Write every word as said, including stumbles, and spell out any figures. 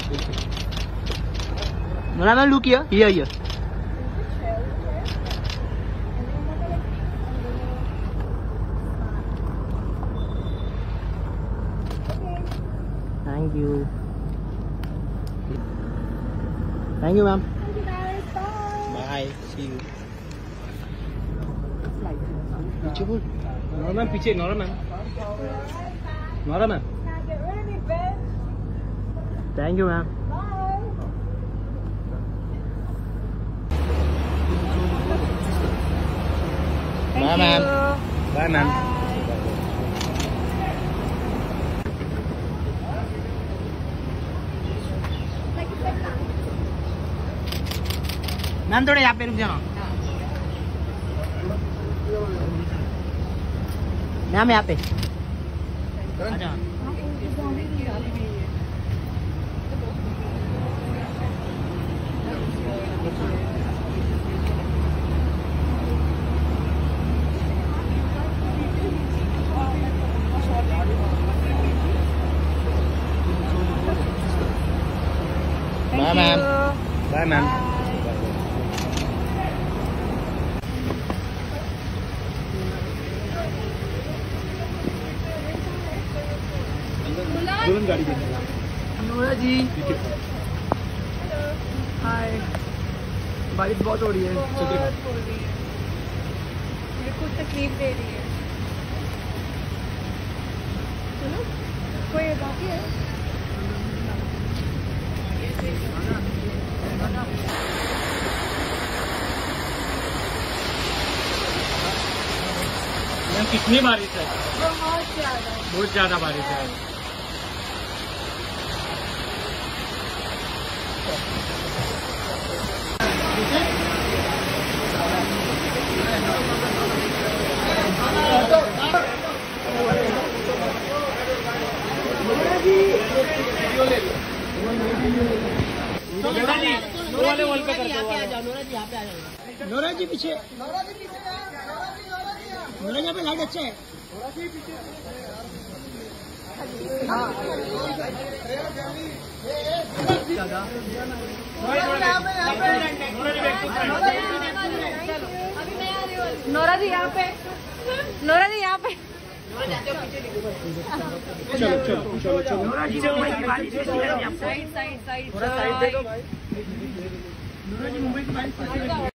Nora, man, look here. Here, here. Thank you. Thank you, ma'am. Thank you guys. Bye. Bye. See you. पीछे बोल। Nora ma'am पीछे। Nora ma'am. Nora ma'am. Get ready, bitch. Thank you, ma'am. Bye. Bye, ma'am. Bye, ma'am. Ma'am थोड़े यहाँ पे रुक जाना। Ma'am यहाँ पे। अच्छा। Bye, ma'am. Bye, ma'am. तुरंत गाड़ी देना। नोरा जी। हाय। बारिश बहुत हो रही है। बहुत हो रही है। मेरे को तकलीफ दे रही है। सुनो, कोई बाकी है? कितनी बारिश है? बहुत ज्यादा। बहुत ज्यादा बारिश है। Nora ji, Nora ji wall पे करके यहाँ पे आ जाओ। नोरा जी यहाँ पे आ जाओ। नोरा जी पीछे। नोरा जी पीछे। नोरा जी पे लाइट अच्छा है। नोरा जी पीछे। हाँ। नोरा जी यहाँ पे। नोरा जी यहाँ पे। चलो चलो चलो चलो। Nora ji side side side. थोड़ा साइड दे दो भाई। नोरा जी मुंबई की बारिश कैसी लगी?